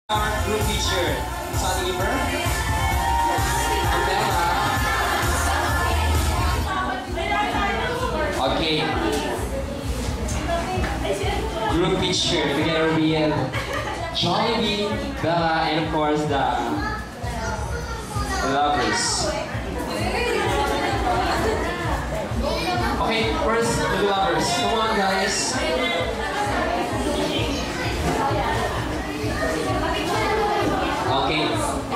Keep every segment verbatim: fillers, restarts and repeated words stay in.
Our group teacher, Sunny Liver, and Bela. Okay. Group teacher together with Jollibee, Bela, and of course the Belavers. Okay, first the Belavers. Come on, guys. Okay.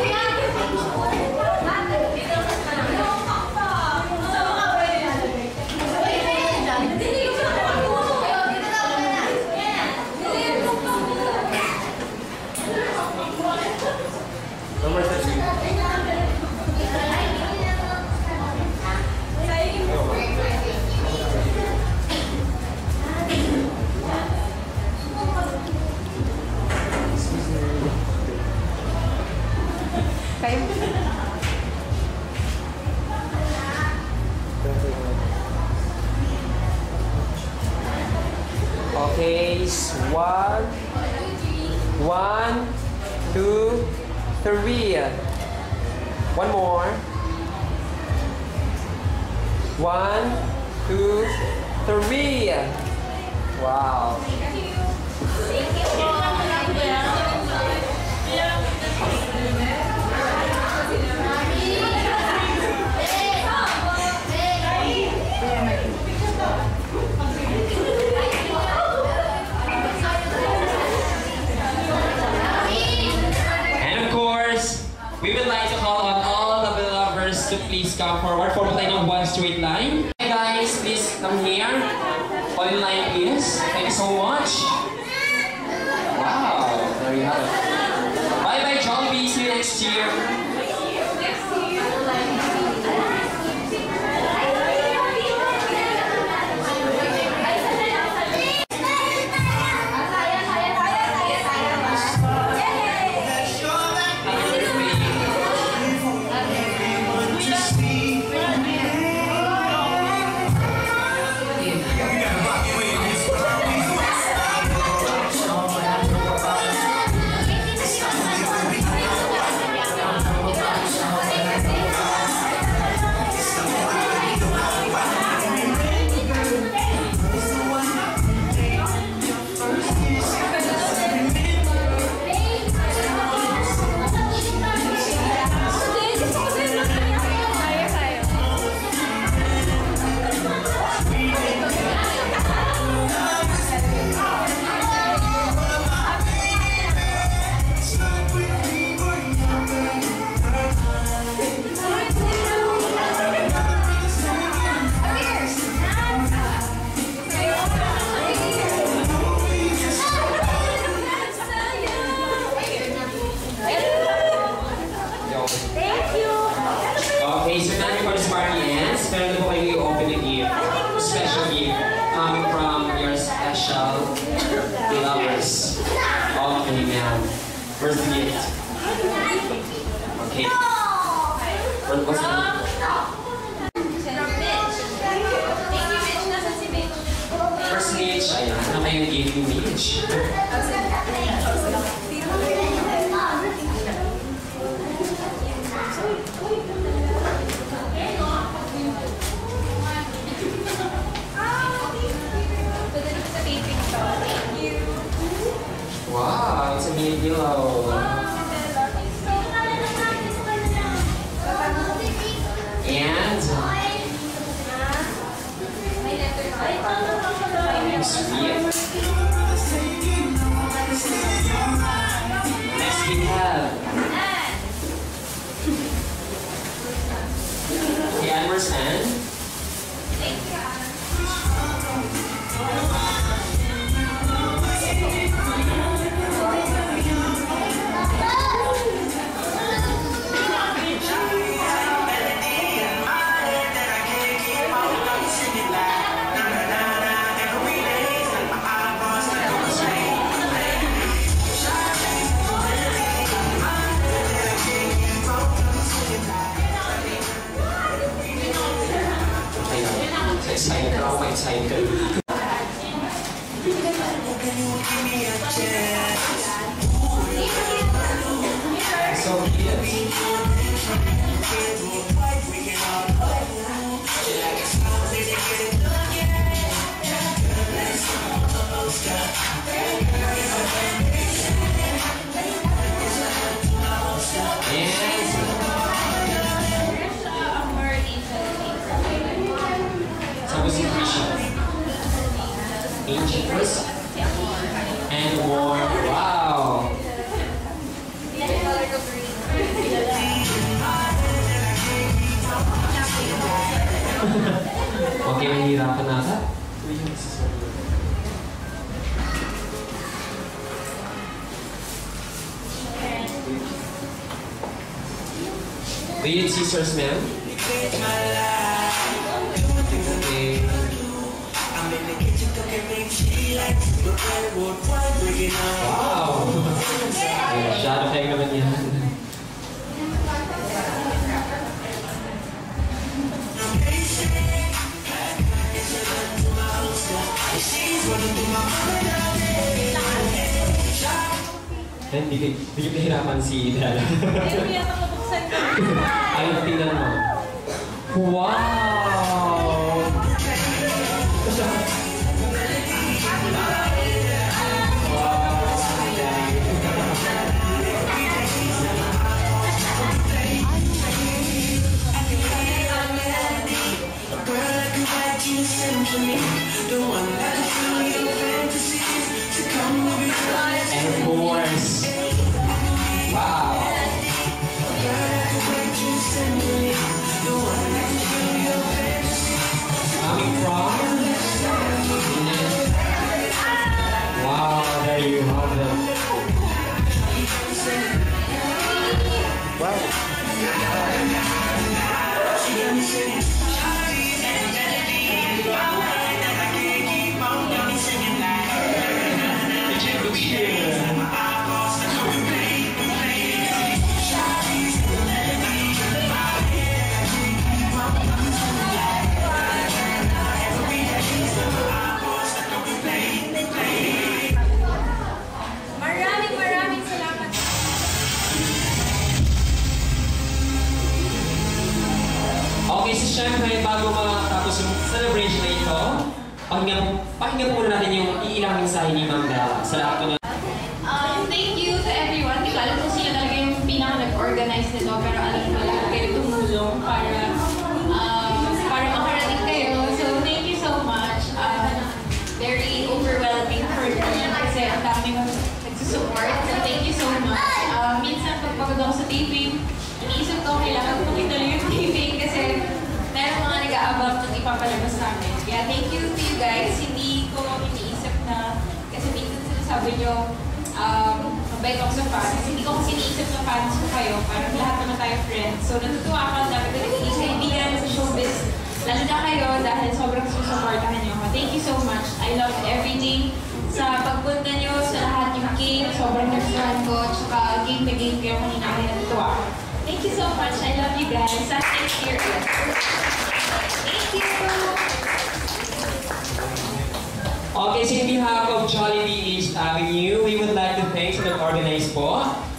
Number thirteen. Okay, one, one, two, three. One more. One, two, three. Wow. We would like to call on all the Belavers to please come forward. Form tayo ng one straight line. Hey guys, please come here. All in line please. Thank you so much. Wow, there you have it. Bye bye Jollibee, see you next year. Okay, so now before this party ends, meron po kayo open a gift, special gift, coming from your special Belavers. Okay, ma'am. First gift. Okay. First what's the First Mitch, ayan. Ano kayong gift ni Mitch? Wow, it's a mini pillow. And sweet. Next we have the Admiral's Hand. Thank you. so cute. Ancient first and more. Wow! Okay, mahihirapan na ata. Do you need scissors, ma'am? Okay. Wow! Masyado kayo naman yan. Hindi kayo kahirapan si Dela. Ayun, tingnan mo. Wow! And of course, wow. Coming from, wow, there you have it. Wow. Maraming maraming salamat. Okay, so syempre, bago matapos yung celebration na ito, pakinggan, pakinggan muna natin yung iilang mensahe ni Ma'am Bela sa lahat ko na. Um, thank you to everyone. Hindi ko alam kung sino talaga yung pinaka-nag-organize nito, pero alam ko lahat kayo tumulong para um, para makarating kayo. So, thank you so much. Um, very overwhelming for me kasi ang dami mong nagsusupport. So, thank you so much. Um, minsan, pag pagod ako sa taping, iniisip ko, kailangan ko ituloy yung taping kasi meron mga nag-aabang ng ipapalabas namin. Kaya thank you to you guys. Hindi ko iniisip na, kasi minsan sinasabi nyo, um, mabait ako sa fans. Hindi ko kasi iniisip na fans ko kayo. Parang lahat naman tayo friends. So natutuwa ako ang dami ko nagiging kaibigan sa showbiz. Lalo na kayo dahil sobrang susuportahan nyo ako. Thank you so much. I love everything. Sa pagpunta nyo, sa lahat yung game, sobrang nagsuhan ko. Tsaka game na game kayo kanina ako natutuwa. Thank you so much. I love you guys. Sa next year. Thank you. Okay, so in behalf of Jollibee East Avenue, we would like to thank sa nag-organize po.